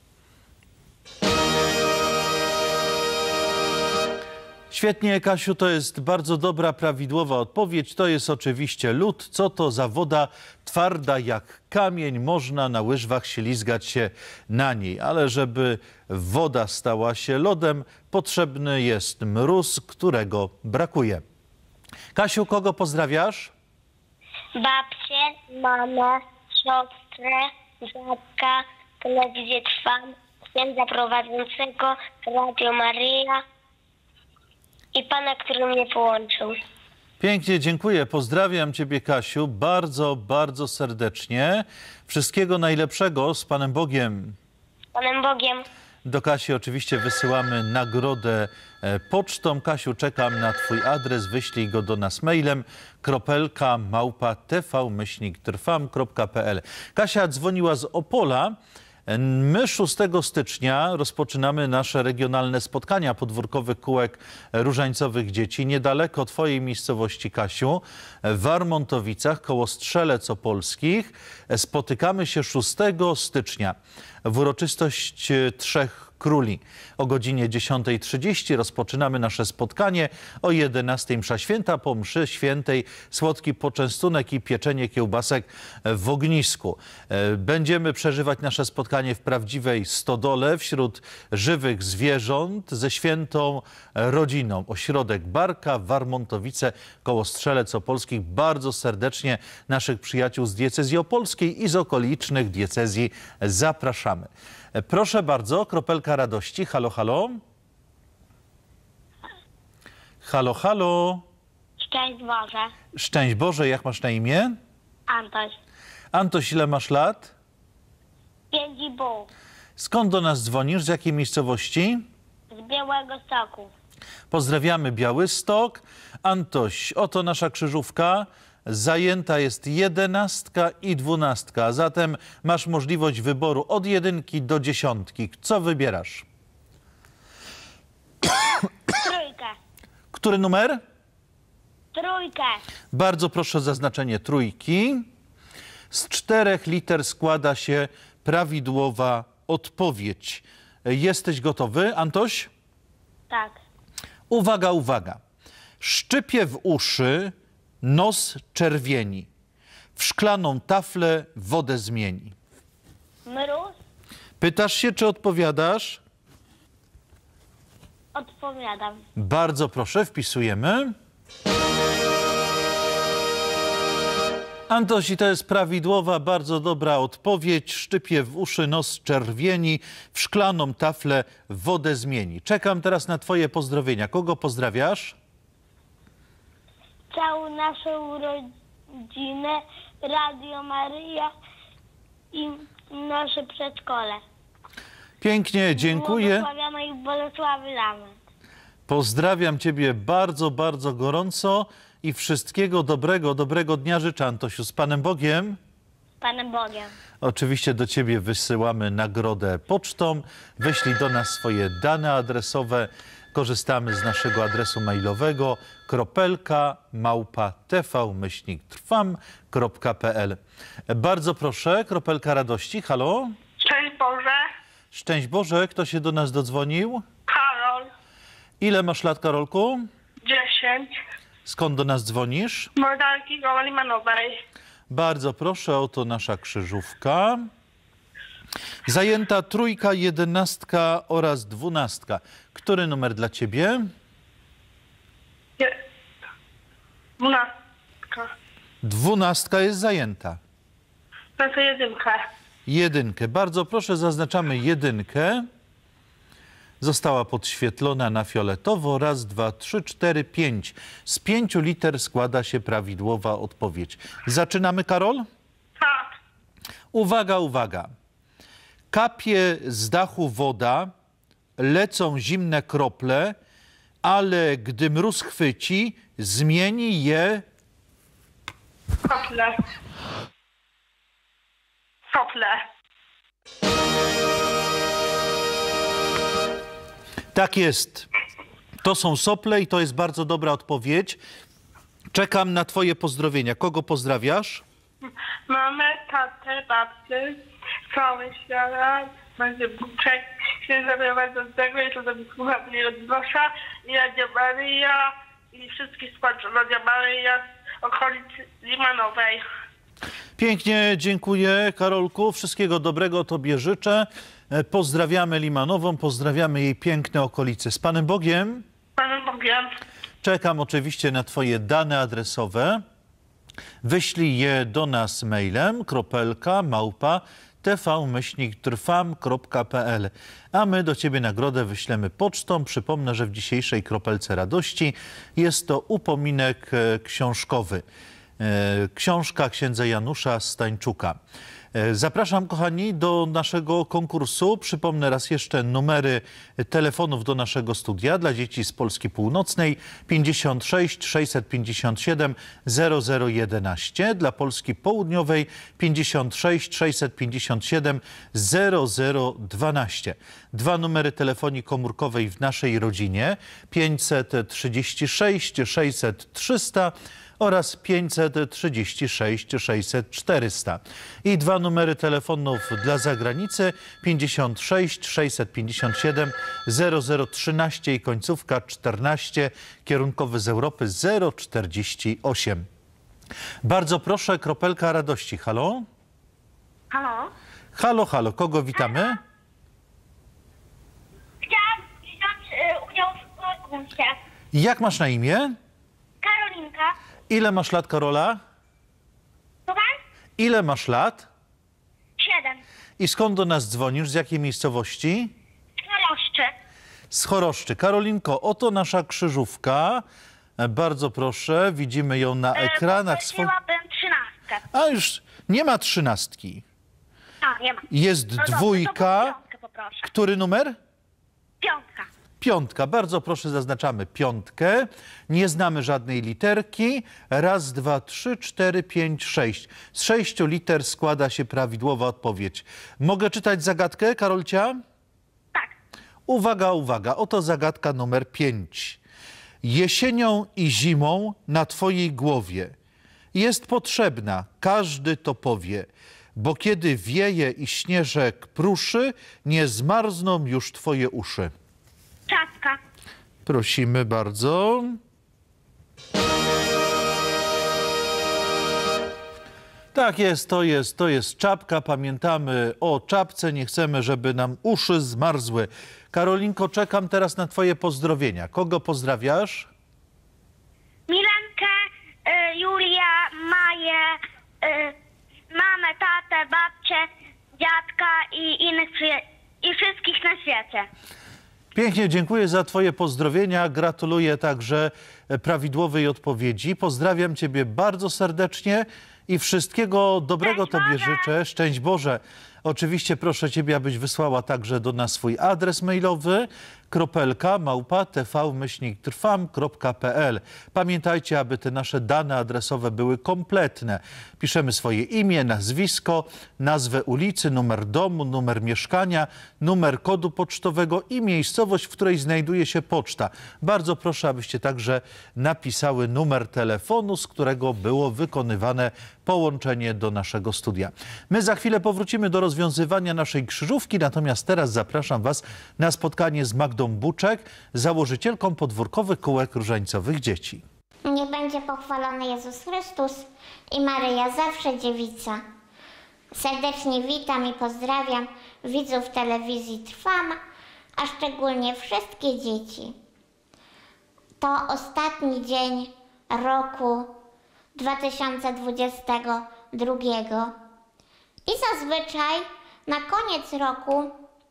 Świetnie, Kasiu, to jest bardzo dobra, prawidłowa odpowiedź. To jest oczywiście lód. Co to za woda twarda jak kamień? Można na łyżwach ślizgać się na niej. Ale żeby woda stała się lodem, potrzebny jest mróz, którego brakuje. Kasiu, kogo pozdrawiasz? Babcię, mamę, siostrę, dziadka, telewizję Trwam, księdza prowadzącego, Radio Maryja i pana, który mnie połączył. Pięknie, dziękuję. Pozdrawiam ciebie, Kasiu, bardzo, bardzo serdecznie. Wszystkiego najlepszego, z Panem Bogiem. Z Panem Bogiem. Do Kasi oczywiście wysyłamy nagrodę e, pocztą. Kasiu, czekam na twój adres. Wyślij go do nas mailem kropelka małpa tv myślnik trwam kropka pl. Kasia dzwoniła z Opola. My szóstego stycznia rozpoczynamy nasze regionalne spotkania podwórkowych kółek różańcowych dzieci. Niedaleko twojej miejscowości, Kasiu, w Warmontowicach, koło Strzelec Opolskich. Spotykamy się szóstego stycznia w uroczystość Trzech Króli. O godzinie dziesiątej trzydzieści rozpoczynamy nasze spotkanie. O jedenastej msza święta, po mszy świętej słodki poczęstunek i pieczenie kiełbasek w ognisku. Będziemy przeżywać nasze spotkanie w prawdziwej stodole wśród żywych zwierząt ze świętą rodziną. Ośrodek Barka, Warmontowice, koło Strzelec Opolskich. Bardzo serdecznie naszych przyjaciół z diecezji opolskiej i z okolicznych diecezji zapraszamy. Proszę bardzo, kropelka radości. Halo, halo. Halo, halo. Szczęść Boże. Szczęść Boże, jak masz na imię? Antoś. Antoś, ile masz lat? Pięć i pół. Skąd do nas dzwonisz? Z jakiej miejscowości? Z Białego Stoku. Pozdrawiamy Białystok. Antoś, oto nasza krzyżówka. Zajęta jest jedenastka i dwunastka, a zatem masz możliwość wyboru od jedynki do dziesiątki. Co wybierasz? Trójkę. Który numer? Trójkę. Bardzo proszę o zaznaczenie trójki. Z czterech liter składa się prawidłowa odpowiedź. Jesteś gotowy, Antoś? Tak. Uwaga, uwaga. Szczypie w uszy, nos czerwieni. W szklaną taflę wodę zmieni. Mróz. Pytasz się, czy odpowiadasz? Odpowiadam. Bardzo proszę, wpisujemy. Antosi, to jest prawidłowa, bardzo dobra odpowiedź. Szczypie w uszy, nos czerwieni, w szklaną taflę wodę zmieni. Czekam teraz na twoje pozdrowienia. Kogo pozdrawiasz? Całą naszą rodzinę, Radio Maryja i nasze przedszkole. Pięknie, dziękuję. Błogosławiono ich Bolesławy Lament. Pozdrawiam ciebie bardzo, bardzo gorąco i wszystkiego dobrego, dobrego dnia życzę, Antosiu. Z Panem Bogiem. Z Panem Bogiem. Oczywiście do ciebie wysyłamy nagrodę pocztą. Wyślij do nas swoje dane adresowe. Korzystamy z naszego adresu mailowego kropelka małpa tv myślnik trwam kropka pl. Bardzo proszę, kropelka radości. Halo? Szczęść Boże. Szczęść Boże. Kto się do nas dodzwonił? Karol. Ile masz lat, Karolku? dziesięć. Skąd do nas dzwonisz? Mordarki Goła Limanowej. Bardzo proszę, oto nasza krzyżówka. Zajęta trójka, jedenastka oraz dwunastka. Który numer dla ciebie? Je... Dwunastka. Dwunastka jest zajęta. Lecę jedynkę. Jedynkę. Bardzo proszę, zaznaczamy jedynkę. Została podświetlona na fioletowo. Raz, dwa, trzy, cztery, pięć. Z pięciu liter składa się prawidłowa odpowiedź. Zaczynamy, Karol? Tak. Uwaga, uwaga. Kapie z dachu woda, lecą zimne krople, ale gdy mróz chwyci, zmieni je... Kople. Kople. Tak jest. To są sople i to jest bardzo dobra odpowiedź. Czekam na twoje pozdrowienia. Kogo pozdrawiasz? Mamy tatę, babcię, cały świat, będzie Buczek, księdza Prowadzącego i to do biskupa Odnosza i Radio Maryja i wszystkich składów Radio Maryja z okolicy Limanowej. Pięknie dziękuję, Karolku. Wszystkiego dobrego tobie życzę. Pozdrawiamy Limanową, pozdrawiamy jej piękne okolice. Z Panem Bogiem. Panem Bogiem. Czekam oczywiście na twoje dane adresowe. Wyślij je do nas mailem kropelka małpa tv myślnik trwam kropka pl. A my do ciebie nagrodę wyślemy pocztą. Przypomnę, że w dzisiejszej kropelce radości jest to upominek książkowy. Książka księdza Janusza Stańczuka. Zapraszam, kochani, do naszego konkursu. Przypomnę raz jeszcze numery telefonów do naszego studia dla dzieci z Polski Północnej pięćdziesiąt sześć sześćset pięćdziesiąt siedem zero zero jedenaście, dla Polski Południowej pięćdziesiąt sześć sześćset pięćdziesiąt siedem zero zero dwanaście. Dwa numery telefonii komórkowej w naszej rodzinie pięćset trzydzieści sześć sześćset trzysta oraz pięćset trzydzieści sześć sześćset czterysta. I dwa numery telefonów dla zagranicy pięćdziesiąt sześć sześćset pięćdziesiąt siedem zero zero trzynaście i końcówka czternaście, kierunkowy z Europy zero czterdzieści osiem. Bardzo proszę, kropelka radości. Halo? Halo? Halo, halo. Kogo witamy? Chciałam wziąć y, udział w konkursie. Jak masz na imię? Karolinka. Ile masz lat, Karola? Słucham? Ile masz lat? Siedem. I skąd do nas dzwonisz? Z jakiej miejscowości? Choroszczy. Z Choroszczy. Karolinko, oto nasza krzyżówka. Bardzo proszę, widzimy ją na ekranach. Swo... Potwierdziłabym trzynastkę. A już nie ma trzynastki. A, nie ma. Jest No dobrze, dwójka. to piątkę poproszę. Który numer? Piątka. Piątka. Bardzo proszę, zaznaczamy piątkę. Nie znamy żadnej literki. Raz, dwa, trzy, cztery, pięć, sześć. Z sześciu liter składa się prawidłowa odpowiedź. Mogę czytać zagadkę, Karolcia? Tak. Uwaga, uwaga. Oto zagadka numer pięć. Jesienią i zimą na twojej głowie jest potrzebna, każdy to powie, bo kiedy wieje i śnieżek pruszy, nie zmarzną już twoje uszy. Czapka. Prosimy bardzo. Tak jest, to jest, to jest czapka. Pamiętamy o czapce, nie chcemy, żeby nam uszy zmarzły. Karolinko, czekam teraz na twoje pozdrowienia. Kogo pozdrawiasz? Milenkę, y, Julia, Maję, y, mamę, tatę, babcię, dziadka i innych przyja- i wszystkich na świecie. Pięknie dziękuję za twoje pozdrowienia. Gratuluję także prawidłowej odpowiedzi. Pozdrawiam ciebie bardzo serdecznie i wszystkiego dobrego Szczęść tobie Boże! życzę. Szczęść Boże. Oczywiście proszę ciebie, abyś wysłała także do nas swój adres mailowy kropelka małpa tv myślnik trwam kropka pl. Pamiętajcie, aby te nasze dane adresowe były kompletne. Piszemy swoje imię, nazwisko, nazwę ulicy, numer domu, numer mieszkania, numer kodu pocztowego i miejscowość, w której znajduje się poczta. Bardzo proszę, abyście także napisały numer telefonu, z którego było wykonywane połączenie do naszego studia. My za chwilę powrócimy do rozwiązywania naszej krzyżówki, natomiast teraz zapraszam was na spotkanie z Magdą Buczek, założycielką podwórkowych kółek różańcowych dzieci. Niech będzie pochwalony Jezus Chrystus i Maryja, zawsze dziewica. Serdecznie witam i pozdrawiam widzów telewizji Trwam, a szczególnie wszystkie dzieci. To ostatni dzień roku dwa tysiące dwudziestego drugiego i zazwyczaj na koniec roku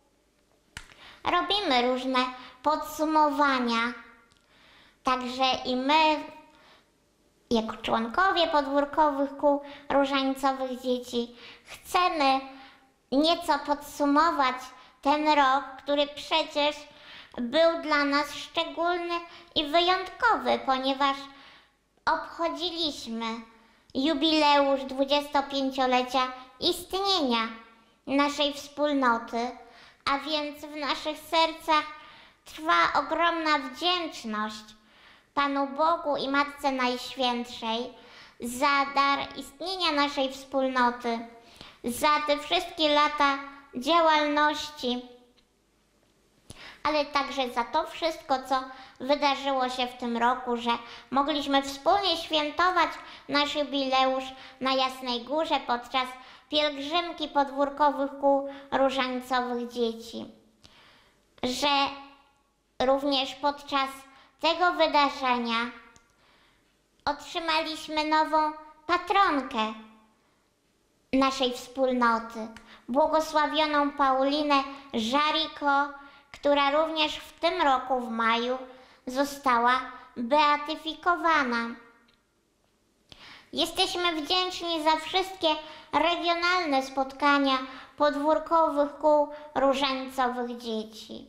robimy różne podsumowania. Także i my, jako członkowie podwórkowych kół różańcowych dzieci, chcemy nieco podsumować ten rok, który przecież był dla nas szczególny i wyjątkowy, ponieważ obchodziliśmy jubileusz dwudziestopięciolecia istnienia naszej wspólnoty, a więc w naszych sercach trwa ogromna wdzięczność Panu Bogu i Matce Najświętszej za dar istnienia naszej wspólnoty, za te wszystkie lata działalności, ale także za to wszystko, co wydarzyło się w tym roku, że mogliśmy wspólnie świętować nasz jubileusz na Jasnej Górze podczas pielgrzymki podwórkowych kół różańcowych dzieci. Że również podczas tego wydarzenia otrzymaliśmy nową patronkę naszej wspólnoty, błogosławioną Paulinę Żariko, która również w tym roku w maju została beatyfikowana. Jesteśmy wdzięczni za wszystkie regionalne spotkania podwórkowych kół różańcowych dzieci,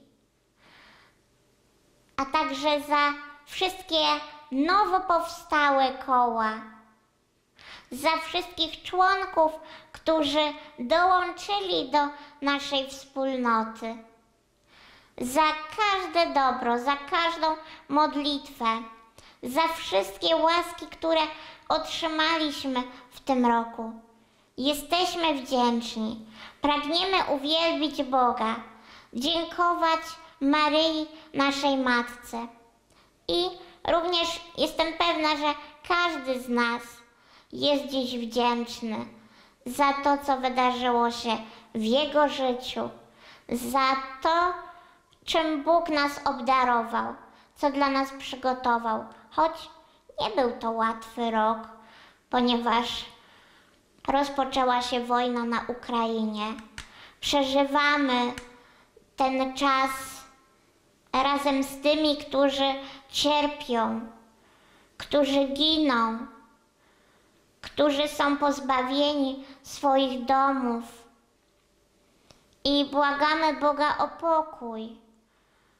a także za wszystkie nowo powstałe koła, za wszystkich członków, którzy dołączyli do naszej wspólnoty, za każde dobro, za każdą modlitwę, za wszystkie łaski, które otrzymaliśmy w tym roku. Jesteśmy wdzięczni, pragniemy uwielbić Boga, dziękować Maryi, naszej Matce. I również jestem pewna, że każdy z nas jest dziś wdzięczny za to, co wydarzyło się w jego życiu, za to, czym Bóg nas obdarował, co dla nas przygotował. Choć nie był to łatwy rok, ponieważ rozpoczęła się wojna na Ukrainie. Przeżywamy ten czas razem z tymi, którzy cierpią, którzy giną, którzy są pozbawieni swoich domów. I błagamy Boga o pokój,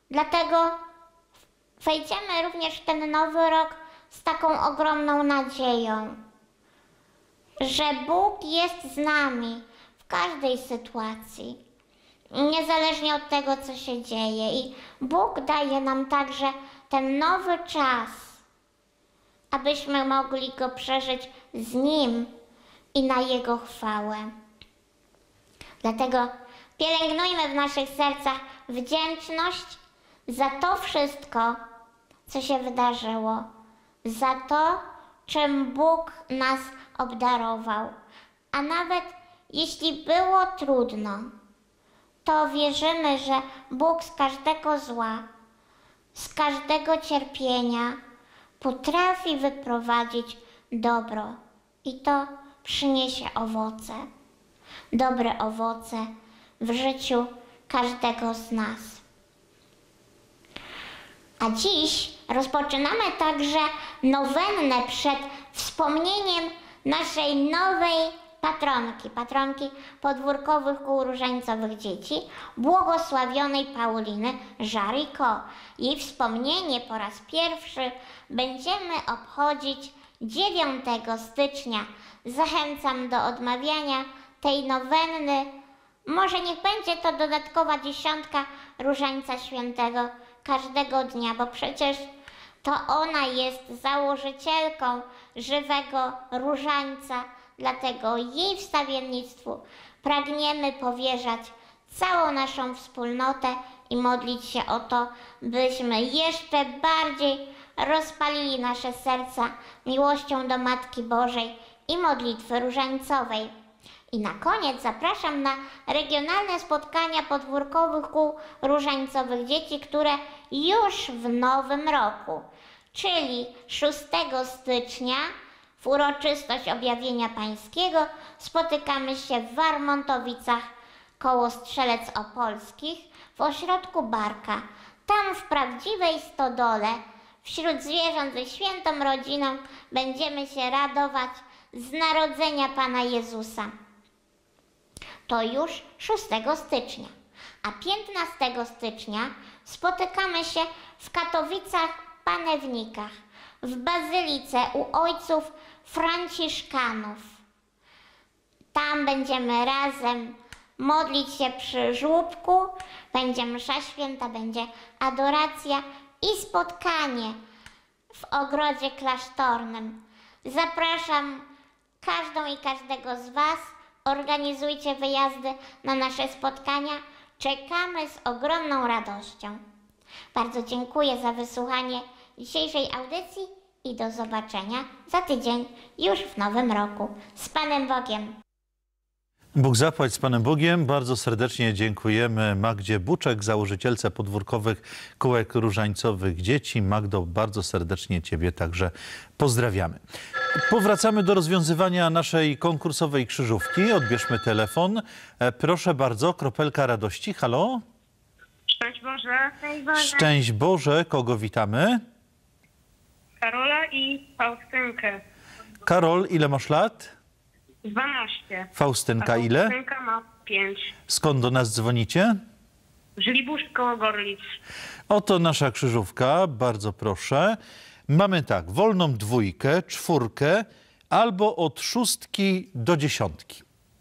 Dlatego wejdziemy również w ten nowy rok z taką ogromną nadzieją, że Bóg jest z nami w każdej sytuacji, niezależnie od tego, co się dzieje. I Bóg daje nam także ten nowy czas, abyśmy mogli go przeżyć z Nim i na Jego chwałę. Dlatego pielęgnujmy w naszych sercach wdzięczność za to wszystko, co się wydarzyło, za to, czym Bóg nas obdarował. A nawet jeśli było trudno, to wierzymy, że Bóg z każdego zła, z każdego cierpienia potrafi wyprowadzić dobro i to przyniesie owoce, dobre owoce w życiu każdego z nas. A dziś rozpoczynamy także nowennę przed wspomnieniem naszej nowej patronki, patronki podwórkowych kół różańcowych dzieci, błogosławionej Pauliny Żariko. Jej wspomnienie po raz pierwszy będziemy obchodzić dziewiątego stycznia. Zachęcam do odmawiania tej nowenny. Może niech będzie to dodatkowa dziesiątka Różańca Świętego każdego dnia, bo przecież to ona jest założycielką żywego różańca. Dlatego jej wstawiennictwu pragniemy powierzać całą naszą wspólnotę i modlić się o to, byśmy jeszcze bardziej rozpalili nasze serca miłością do Matki Bożej i modlitwy różańcowej. I na koniec zapraszam na regionalne spotkania podwórkowych kół różańcowych dzieci, które już w nowym roku, czyli szóstego stycznia, w uroczystość Objawienia Pańskiego spotykamy się w Warmontowicach koło Strzelec Opolskich w ośrodku Barka. Tam w prawdziwej stodole wśród zwierząt ze świętą rodziną będziemy się radować z narodzenia Pana Jezusa. To już szóstego stycznia, a piętnastego stycznia spotykamy się w Katowicach-Panewnikach, w Bazylice u ojców franciszkanów. Tam będziemy razem modlić się przy żłóbku, będzie msza święta, będzie adoracja i spotkanie w ogrodzie klasztornym. Zapraszam każdą i każdego z Was. Organizujcie wyjazdy na nasze spotkania. Czekamy z ogromną radością. Bardzo dziękuję za wysłuchanie dzisiejszej audycji i do zobaczenia za tydzień już w nowym roku. Z Panem Bogiem. Bóg zapłać z Panem Bogiem. Bardzo serdecznie dziękujemy Magdzie Buczek, założycielce podwórkowych kółek różańcowych dzieci. Magdo, bardzo serdecznie Ciebie także pozdrawiamy. Powracamy do rozwiązywania naszej konkursowej krzyżówki. Odbierzmy telefon. Proszę bardzo, kropelka radości. Halo? Szczęść Boże. Szczęść Boże. Szczęść Boże. Kogo witamy? Karola i Faustynkę. Karol, ile masz lat? dwanaście. Faustynka A ile? Faustynka ma pięć. Skąd do nas dzwonicie? Żlibusz koło Gorlic. Oto nasza krzyżówka, bardzo proszę. Mamy tak, wolną dwójkę, czwórkę albo od szóstki do dziesiątki.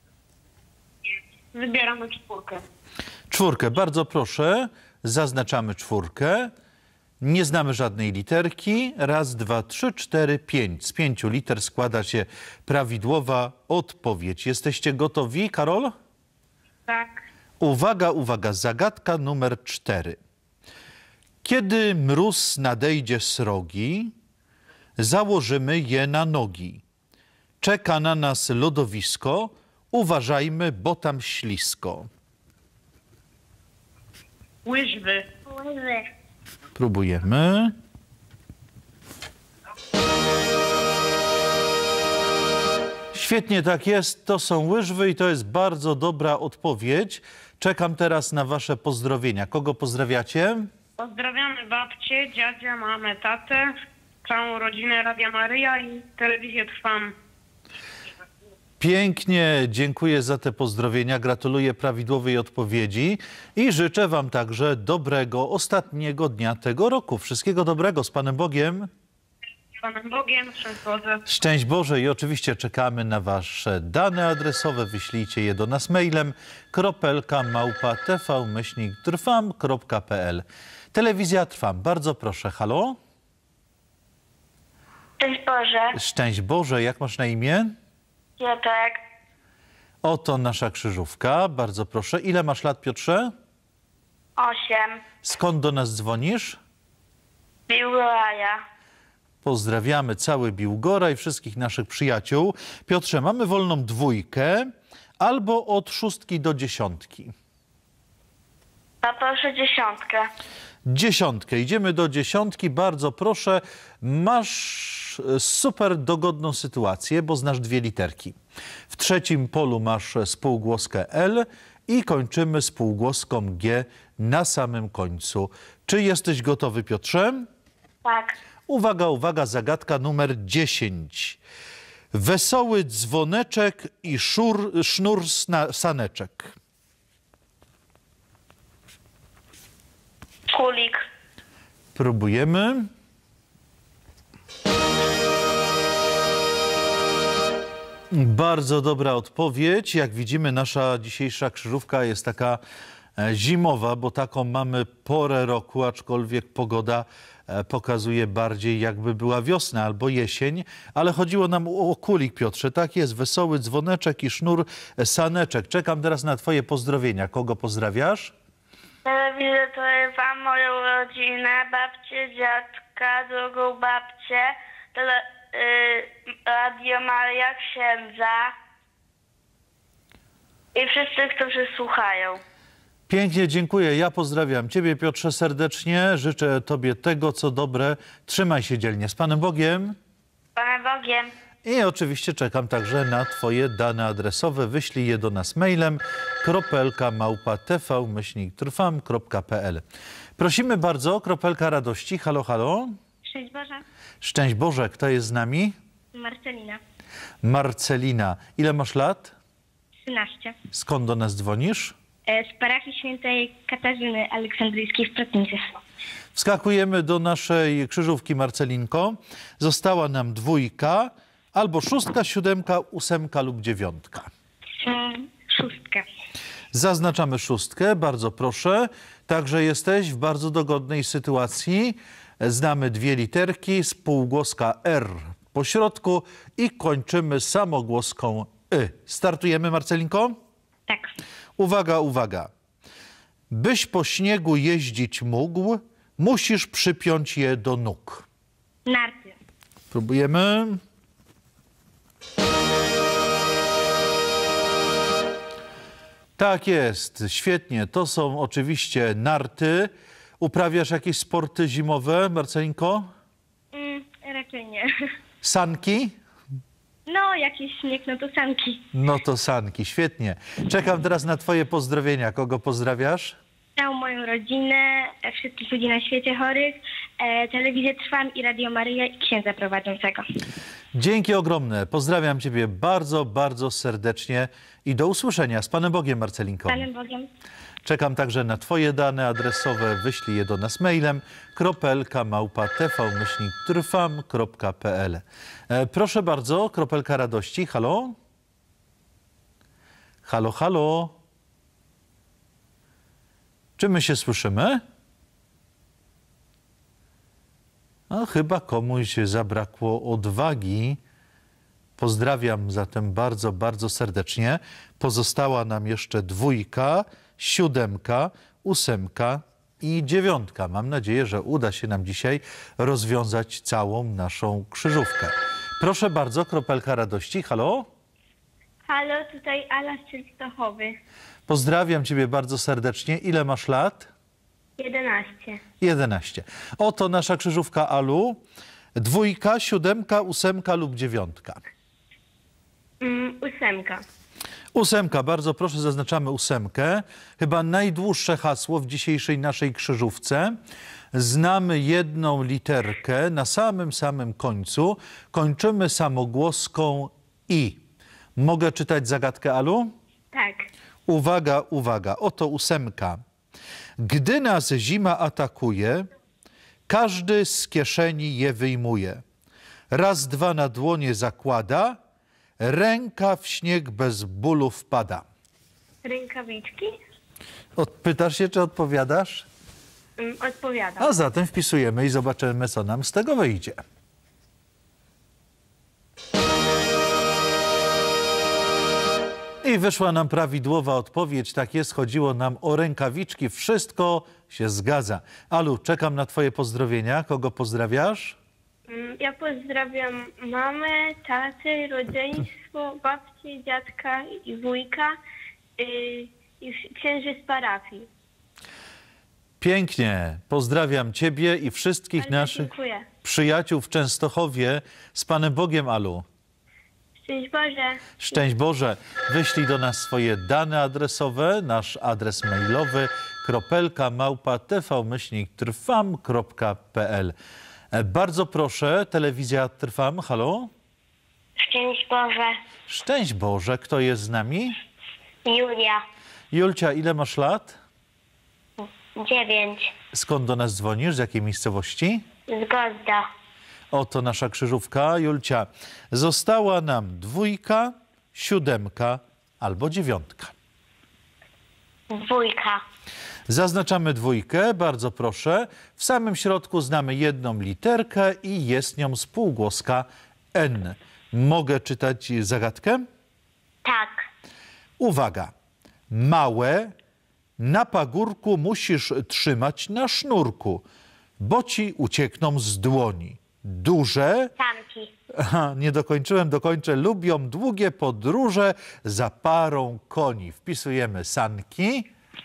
Wybieramy czwórkę. Czwórkę, bardzo proszę, zaznaczamy czwórkę. Nie znamy żadnej literki. Raz, dwa, trzy, cztery, pięć. Z pięciu liter składa się prawidłowa odpowiedź. Jesteście gotowi, Karol? Tak. Uwaga, uwaga, zagadka numer cztery. Kiedy mróz nadejdzie srogi, założymy je na nogi. Czeka na nas lodowisko, uważajmy, bo tam ślisko. Łyżwy. Łyżwy. Próbujemy. Świetnie, tak jest. To są łyżwy i to jest bardzo dobra odpowiedź. Czekam teraz na wasze pozdrowienia. Kogo pozdrawiacie? Pozdrawiamy babcię, dziadzia, mamę, tatę, całą rodzinę Radia Maryja i telewizję Trwam. Pięknie dziękuję za te pozdrowienia, gratuluję prawidłowej odpowiedzi i życzę wam także dobrego ostatniego dnia tego roku. Wszystkiego dobrego, z Panem Bogiem. Z Panem Bogiem, szczęść Boże. Szczęść Boże i oczywiście czekamy na wasze dane adresowe. Wyślijcie je do nas mailem kropelka małpa tv myślnik trwam kropka pl. Telewizja Trwam. Bardzo proszę. Halo? Szczęść Boże. Szczęść Boże. Jak masz na imię? Piotrek. Oto nasza krzyżówka. Bardzo proszę. Ile masz lat, Piotrze? Osiem. Skąd do nas dzwonisz? Biuraja. Pozdrawiamy cały Biłgora i wszystkich naszych przyjaciół. Piotrze, mamy wolną dwójkę albo od szóstki do dziesiątki. Poproszę dziesiątkę. Dziesiątkę. Idziemy do dziesiątki. Bardzo proszę. Masz super dogodną sytuację, bo znasz dwie literki. W trzecim polu masz spółgłoskę L i kończymy spółgłoską G na samym końcu. Czy jesteś gotowy, Piotrze? Tak. Uwaga, uwaga, zagadka numer dziesięć. Wesoły dzwoneczek i szur, sznur sna, saneczek. Kulik. Próbujemy. Bardzo dobra odpowiedź. Jak widzimy, nasza dzisiejsza krzyżówka jest taka zimowa, bo taką mamy porę roku, aczkolwiek pogoda pokazuje bardziej, jakby była wiosna albo jesień, ale chodziło nam o kulik, Piotrze. Tak jest, wesoły dzwoneczek i sznur saneczek. Czekam teraz na twoje pozdrowienia. Kogo pozdrawiasz? Telewizję to jest wam, moją rodzinę, babcię, dziadka, drugą babcię, tele, y, Radio Maria, księdza i wszyscy, którzy słuchają. Pięknie, dziękuję. Ja pozdrawiam ciebie, Piotrze, serdecznie. Życzę tobie tego, co dobre. Trzymaj się dzielnie. Z Panem Bogiem. Z Panem Bogiem. I oczywiście czekam także na twoje dane adresowe. Wyślij je do nas mailem kropelka małpa tv myślnik trwam kropka pl. Prosimy bardzo, kropelka radości. Halo, halo. Szczęść Boże. Szczęść Boże. Kto jest z nami? Marcelina. Marcelina. Ile masz lat? trzynaście. Skąd do nas dzwonisz? Z parafii świętej Katarzyny Aleksandryjskiej w Protnicy. Wskakujemy do naszej krzyżówki, Marcelinko. Została nam dwójka, albo szóstka, siódemka, ósemka lub dziewiątka. Hmm, szóstka. Zaznaczamy szóstkę, bardzo proszę. Także jesteś w bardzo dogodnej sytuacji. Znamy dwie literki, spółgłoska R po środku i kończymy samogłoską Y. Startujemy, Marcelinko? Tak. Uwaga, uwaga. Byś po śniegu jeździć mógł, musisz przypiąć je do nóg. Narty. Próbujemy. Tak jest, świetnie. To są oczywiście narty. Uprawiasz jakieś sporty zimowe, Marcelinko? Mm, raczej nie. Sanki? No, jakiś śnieg, no to sanki. No to sanki, świetnie. Czekam teraz na twoje pozdrowienia. Kogo pozdrawiasz? Całą moją rodzinę, wszystkich ludzi na świecie chorych, e, telewizję Trwam i Radio Maryja i księdza prowadzącego. Dzięki ogromne. Pozdrawiam ciebie bardzo, bardzo serdecznie i do usłyszenia. Z Panem Bogiem, Marcelinko. Z Panem Bogiem. Czekam także na twoje dane adresowe. Wyślij je do nas mailem kropelka małpa tv myślnik trwam kropka pl. E, proszę bardzo, kropelka radości. Halo? Halo, halo? Czy my się słyszymy? No, chyba komuś zabrakło odwagi. Pozdrawiam zatem bardzo, bardzo serdecznie. Pozostała nam jeszcze dwójka, siódemka, ósemka i dziewiątka. Mam nadzieję, że uda się nam dzisiaj rozwiązać całą naszą krzyżówkę. Proszę bardzo, kropelka radości. Halo? Halo, tutaj Ala z Częstochowy. Pozdrawiam ciebie bardzo serdecznie. Ile masz lat? jedenaście. jedenaście. Oto nasza krzyżówka, Alu. Dwójka, siódemka, ósemka lub dziewiątka. Mm, ósemka. Ósemka, bardzo proszę, zaznaczamy ósemkę. Chyba najdłuższe hasło w dzisiejszej naszej krzyżówce. Znamy jedną literkę na samym, samym końcu. Kończymy samogłoską I. Mogę czytać zagadkę, Alu? Tak. Uwaga, uwaga, oto ósemka. Gdy nas zima atakuje, każdy z kieszeni je wyjmuje. Raz, dwa na dłonie zakłada, ręka w śnieg bez bólu wpada. Rękawiczki? Pytasz się, czy odpowiadasz? Mm, Odpowiadam. A zatem wpisujemy i zobaczymy, co nam z tego wyjdzie. I wyszła nam prawidłowa odpowiedź. Tak jest, chodziło nam o rękawiczki. Wszystko się zgadza. Alu, czekam na twoje pozdrowienia. Kogo pozdrawiasz? Mm, Ja pozdrawiam mamę, tatę, rodzeństwo, babcię, dziadka i wujka yy, i księży z parafii. Pięknie. Pozdrawiam ciebie i wszystkich Bardzo naszych dziękuję. przyjaciół w Częstochowie. Z Panem Bogiem, Alu. Szczęść Boże. Szczęść Boże. Wyślij do nas swoje dane adresowe, nasz adres mailowy kropelka małpa tvmyślnik trwam kropka pl. Bardzo proszę, telewizja Trwam, halo? Szczęść Boże. Szczęść Boże, kto jest z nami? Julia. Julcia, ile masz lat? Dziewięć. Skąd do nas dzwonisz? Z jakiej miejscowości? Z Gozda. Oto nasza krzyżówka. Julcia, została nam dwójka, siódemka albo dziewiątka. Dwójka. Zaznaczamy dwójkę, bardzo proszę. W samym środku znamy jedną literkę i jest nią spółgłoska N. Mogę czytać zagadkę? Tak. Uwaga. Małe na pagórku musisz trzymać na sznurku, bo ci uciekną z dłoni. Duże, Sanki. aha, nie dokończyłem, dokończę, lubią długie podróże za parą koni. Wpisujemy sanki.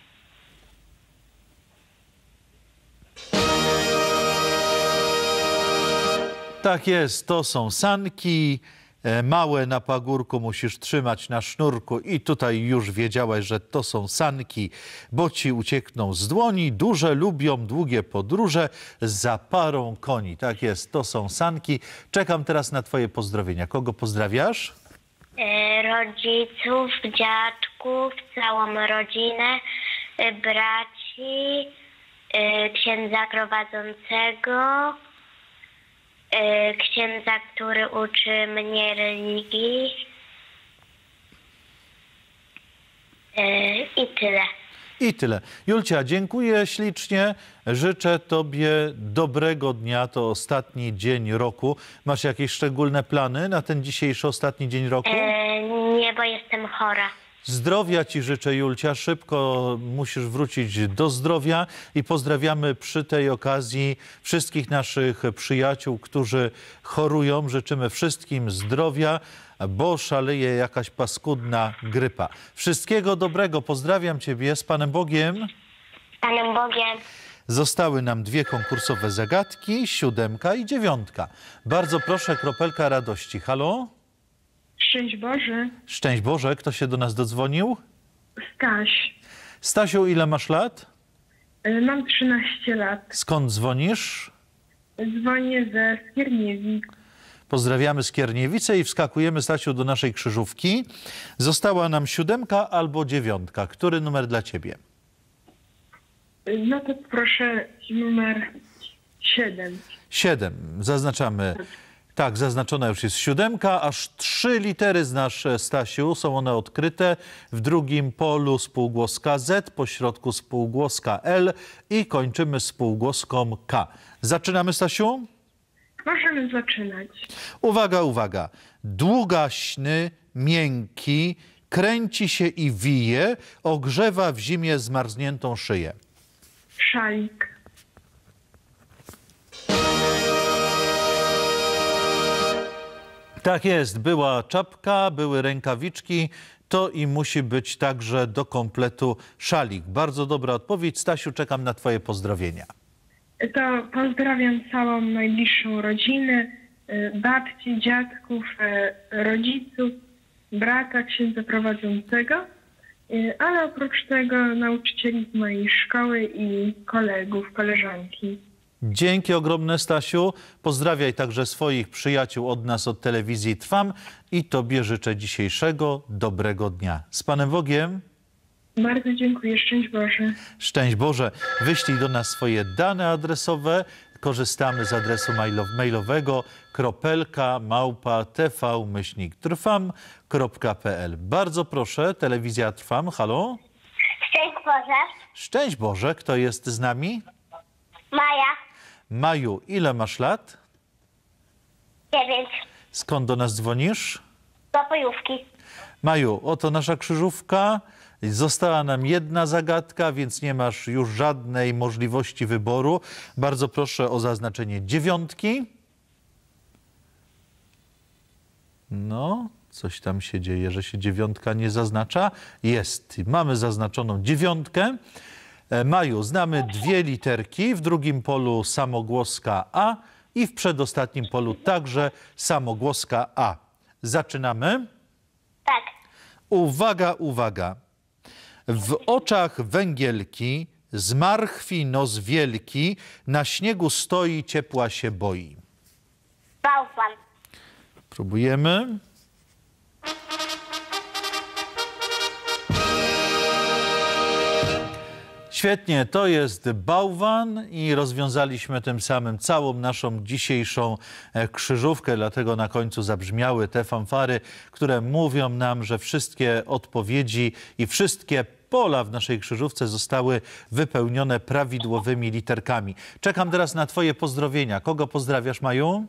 Tak jest, to są sanki. E, Małe na pagórku musisz trzymać na sznurku i tutaj już wiedziałeś, że to są sanki, bo ci uciekną z dłoni. Duże lubią długie podróże za parą koni. Tak jest, to są sanki. Czekam teraz na twoje pozdrowienia. Kogo pozdrawiasz? E, rodziców, dziadków, całą rodzinę, e, braci, e, księdza prowadzącego, e, księdza, który uczy mnie religii e, i tyle. I tyle. Julcia, dziękuję ślicznie. Życzę tobie dobrego dnia. To ostatni dzień roku. Masz jakieś szczególne plany na ten dzisiejszy ostatni dzień roku? E, nie, bo jestem chora. Zdrowia ci życzę, Julcia. Szybko musisz wrócić do zdrowia i pozdrawiamy przy tej okazji wszystkich naszych przyjaciół, którzy chorują. Życzymy wszystkim zdrowia, bo szaleje jakaś paskudna grypa. Wszystkiego dobrego. Pozdrawiam ciebie. Z Panem Bogiem. Panem Bogiem. Zostały nam dwie konkursowe zagadki, siódemka i dziewiątka. Bardzo proszę, kropelka radości. Halo? Szczęść Boże. Szczęść Boże. Kto się do nas dodzwonił? Staś. Stasiu, ile masz lat? E, Mam trzynaście lat. Skąd dzwonisz? Dzwonię ze Skierniewic. Pozdrawiamy Skierniewice i wskakujemy, Stasiu, do naszej krzyżówki. Została nam siódemka albo dziewiątka. Który numer dla ciebie? E, No to proszę numer siedem. Siedem. Zaznaczamy. Tak, zaznaczona już jest siódemka. Aż trzy litery znasz, Stasiu. Są one odkryte. W drugim polu spółgłoska Z, po środku spółgłoska L i kończymy spółgłoską K. Zaczynamy, Stasiu? Możemy zaczynać. Uwaga, uwaga. Długaśny, miękki, kręci się i wije, ogrzewa w zimie zmarzniętą szyję. Szalik. Tak jest, była czapka, były rękawiczki, to i musi być także do kompletu szalik. Bardzo dobra odpowiedź. Stasiu, czekam na twoje pozdrowienia. To pozdrawiam całą najbliższą rodzinę, e, babci, dziadków, e, rodziców, brata, księdza prowadzącego, e, ale oprócz tego nauczycieli z mojej szkoły i kolegów, koleżanki. Dzięki ogromne, Stasiu. Pozdrawiaj także swoich przyjaciół od nas, od telewizji Trwam i Tobie życzę dzisiejszego dobrego dnia. Z Panem Bogiem. Bardzo dziękuję. Szczęść Boże. Szczęść Boże. Wyślij do nas swoje dane adresowe. Korzystamy z adresu mailowego kropelka małpa tv myślnik trwam kropka pl. Bardzo proszę, telewizja Trwam. Halo? Szczęść Boże. Szczęść Boże. Kto jest z nami? Maja. Maju, ile masz lat? Dziewięć. Skąd do nas dzwonisz? Do Pojówki. Maju, oto nasza krzyżówka. Została nam jedna zagadka, więc nie masz już żadnej możliwości wyboru. Bardzo proszę o zaznaczenie dziewiątki. No, coś tam się dzieje, że się dziewiątka nie zaznacza. Jest, mamy zaznaczoną dziewiątkę. Maju, znamy dwie literki, w drugim polu samogłoska A i w przedostatnim polu także samogłoska A. Zaczynamy? Tak. Uwaga, uwaga. W oczach węgielki, z marchwi nos wielki, na śniegu stoi, ciepła się boi. Bałwan. Próbujemy. Świetnie, to jest bałwan i rozwiązaliśmy tym samym całą naszą dzisiejszą krzyżówkę, dlatego na końcu zabrzmiały te fanfary, które mówią nam, że wszystkie odpowiedzi i wszystkie pola w naszej krzyżówce zostały wypełnione prawidłowymi literkami. Czekam teraz na Twoje pozdrowienia. Kogo pozdrawiasz, Maju?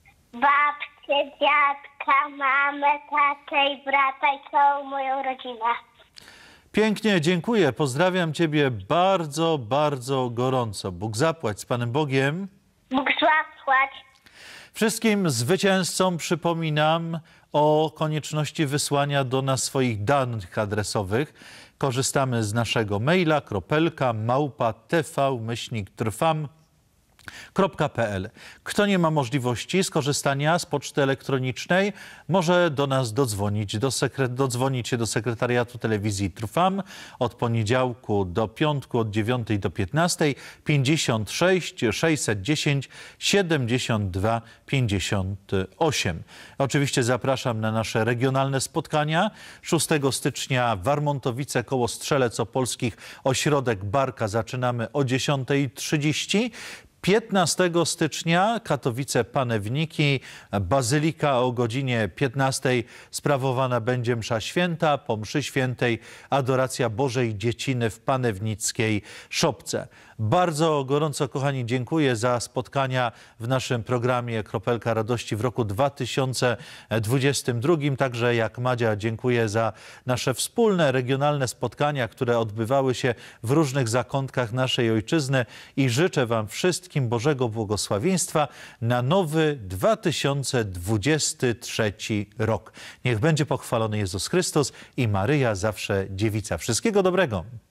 Babcię, dziadka, mamę, tatę i brata i całą moją rodzinę. Pięknie, dziękuję. Pozdrawiam Ciebie bardzo, bardzo gorąco. Bóg zapłać. Z Panem Bogiem. Bóg zapłać. Wszystkim zwycięzcom przypominam o konieczności wysłania do nas swoich danych adresowych. Korzystamy z naszego maila kropelka małpa tv myślnik trwam kropka pl. Kto nie ma możliwości skorzystania z poczty elektronicznej, może do nas dodzwonić, do sekre... dodzwonić się do sekretariatu telewizji Trwam od poniedziałku do piątku od dziewiątej do piętnastej, pięćdziesiąt sześć sześćset dziesięć siedemdziesiąt dwa pięćdziesiąt osiem. Oczywiście zapraszam na nasze regionalne spotkania. szóstego stycznia Warmontowice koło Strzelec Opolskich, ośrodek Barka. Zaczynamy o dziesiątej trzydzieści. piętnastego stycznia Katowice Panewniki, Bazylika o godzinie piętnastej sprawowana będzie msza święta, po mszy świętej adoracja Bożej Dzieciny w Panewnickiej Szopce. Bardzo gorąco, kochani, dziękuję za spotkania w naszym programie Kropelka Radości w roku dwa tysiące dwudziestym drugim. Także jak Madzia dziękuję za nasze wspólne regionalne spotkania, które odbywały się w różnych zakątkach naszej ojczyzny i życzę Wam wszystkim Bożego błogosławieństwa na nowy dwa tysiące dwudziesty trzeci rok. Niech będzie pochwalony Jezus Chrystus i Maryja zawsze dziewica. Wszystkiego dobrego.